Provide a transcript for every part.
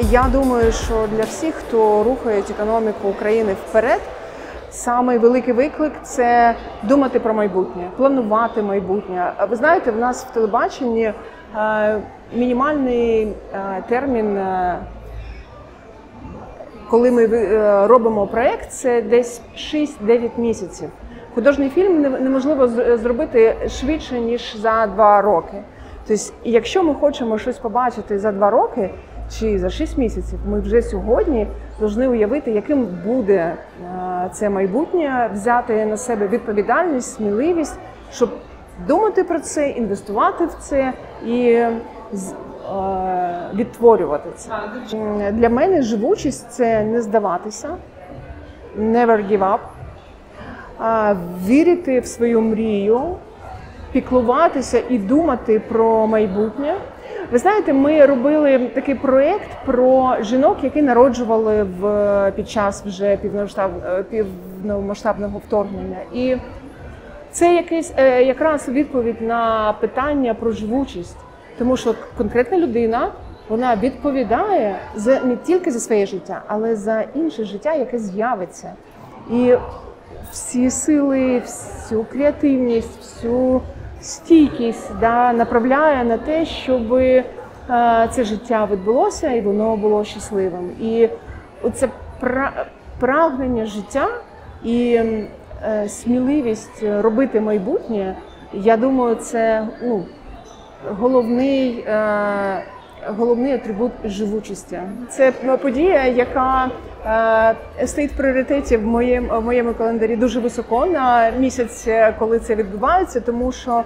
Я думаю, що для всіх, хто рухає економіку України вперед, самий великий виклик – це думати про майбутнє, планувати майбутнє. Ви знаєте, в нас в телебаченні мінімальний термін, коли ми робимо проєкт, це десь 6-9 місяців. Художній фільм неможливо зробити швидше, ніж за 2 роки. Тобто, якщо ми хочемо щось побачити за 2 роки чи за 6 місяців, ми вже сьогодні повинні уявити, яким буде це майбутнє, взяти на себе відповідальність, сміливість, щоб думати про це, інвестувати в це і відтворювати це. Для мене живучість – це не здаватися, never give up, вірити в свою мрію, піклуватися і думати про майбутнє. Ви знаєте, ми робили такий проєкт про жінок, які народжували під час вже повномасштабного вторгнення. І це якраз відповідь на питання про живучість. Тому що конкретна людина, вона відповідає не тільки за своє життя, але за інше життя, яке з'явиться. І всі сили, всю креативність, всю стійкість направляє на те, щоб це життя відбулося і воно було щасливим. І оце прагнення життя і сміливість робити майбутнє, я думаю, це головний атрибут живучості. Це подія, яка стоїть в пріоритеті в моєму календарі дуже високо на місяць, коли це відбувається, тому що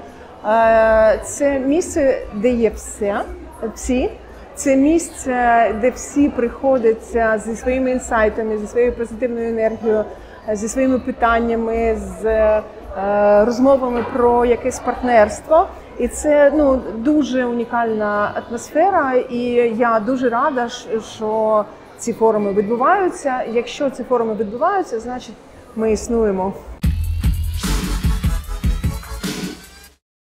це місце, де є всі. Це місце, де всі приходять зі своїми інсайтами, зі своєю позитивною енергією, зі своїми питаннями, з розмовами про якесь партнерство. І це дуже унікальна атмосфера, і я дуже рада, що ці форуми відбуваються. Якщо ці форуми відбуваються, значить ми існуємо.